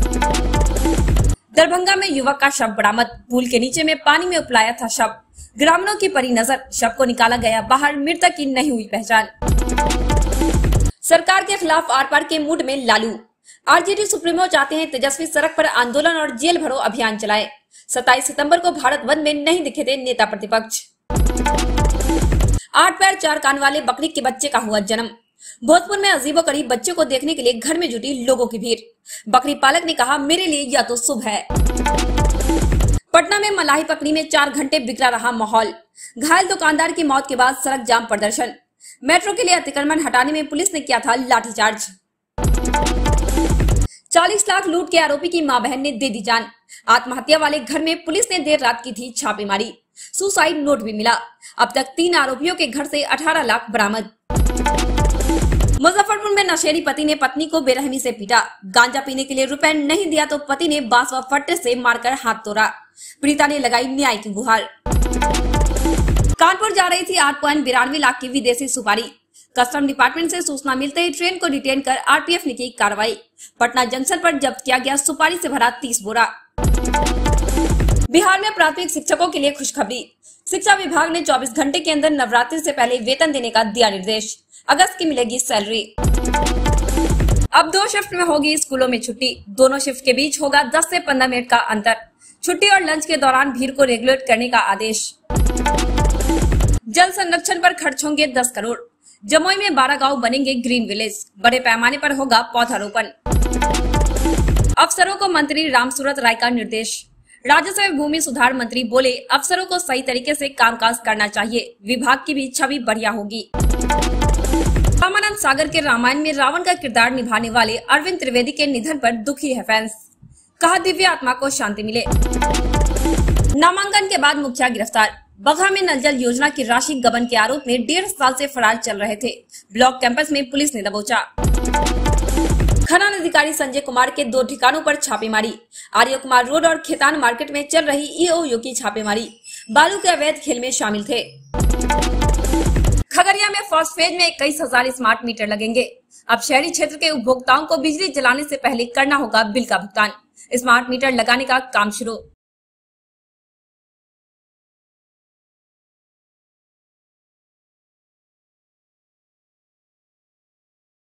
दरभंगा में युवक का शव बरामद, पुल के नीचे में पानी में उपलाया था शव। ग्रामीणों की पड़ी नजर, शव को निकाला गया बाहर, मृतक की नहीं हुई पहचान। सरकार के खिलाफ आर पार के मूड में लालू। आरजेडी सुप्रीमो चाहते हैं तेजस्वी सड़क पर आंदोलन और जेल भरो अभियान चलाए। 27 सितंबर को भारत बंद में नहीं दिखे थे नेता प्रतिपक्ष। 8 पैर 4 कान वाले बकरी के बच्चे का हुआ जन्म। भोजपुर में अजीबोगरीब बच्चे को देखने के लिए घर में जुटी लोगों की भीड़। बकरी पालक ने कहा, मेरे लिए यह तो शुभ है। पटना में मलाही पकड़ी में 4 घंटे बिगड़ा रहा माहौल। घायल दुकानदार की मौत के बाद सड़क जाम प्रदर्शन। मेट्रो के लिए अतिक्रमण हटाने में पुलिस ने किया था लाठीचार्ज। 40 लाख लूट के आरोपी की मां बहन ने दे दी जान। आत्महत्या वाले घर में पुलिस ने देर रात की थी छापेमारी। सुसाइड नोट भी मिला। अब तक 3 आरोपियों के घर से 18 लाख बरामद। मुजफ्फरपुर में नशेड़ी पति ने पत्नी को बेरहमी से पीटा। गांजा पीने के लिए रुपए नहीं दिया तो पति ने बांस व फट्टे से मारकर हाथ तोड़ा। पीड़िता ने लगाई न्याय की गुहार। कानपुर जा रही थी 8.92 लाख की विदेशी सुपारी। कस्टम डिपार्टमेंट से सूचना मिलते ही ट्रेन को डिटेन कर आरपीएफ ने की कार्रवाई। पटना जंक्शन पर जब्त किया गया सुपारी से भरा 30 बोरा। बिहार में प्राथमिक शिक्षकों के लिए खुशखबरी। शिक्षा विभाग ने 24 घंटे के अंदर नवरात्रि से पहले वेतन देने का दिया निर्देश। अगस्त की मिलेगी सैलरी। अब 2 शिफ्ट में होगी स्कूलों में छुट्टी। दोनों शिफ्ट के बीच होगा 10 से 15 मिनट का अंतर। छुट्टी और लंच के दौरान भीड़ को रेगुलेट करने का आदेश। जल संरक्षण पर खर्च होंगे 10 करोड़। जमुई में 12 गांव बनेंगे ग्रीन विलेज। बड़े पैमाने पर होगा पौधारोपण। अफसरों को मंत्री रामसूरत राय का निर्देश। राजस्व एवं भूमि सुधार मंत्री बोले, अफसरों को सही तरीके से कामकाज करना चाहिए। विभाग की भी छवि बढ़िया होगी। रामानंद सागर के रामायण में रावण का किरदार निभाने वाले अरविंद त्रिवेदी के निधन पर दुखी है फैंस। कहा, दिव्य आत्मा को शांति मिले। नामांकन के बाद मुखिया गिरफ्तार। बगहा में नल जल योजना की राशि गबन के आरोप में 1.5 साल से फरार चल रहे थे। ब्लॉक कैंपस में पुलिस ने दबोचा। खनन अधिकारी संजय कुमार के 2 ठिकानों पर छापेमारी। आर्य कुमार रोड और खेतान मार्केट में चल रही ईओयू की छापेमारी। बालू के अवैध खेल में शामिल थे। खगड़िया में फर्स्ट फेज में 21,000 स्मार्ट मीटर लगेंगे। अब शहरी क्षेत्र के उपभोक्ताओं को बिजली जलाने से पहले करना होगा बिल का भुगतान। स्मार्ट मीटर लगाने का काम शुरू।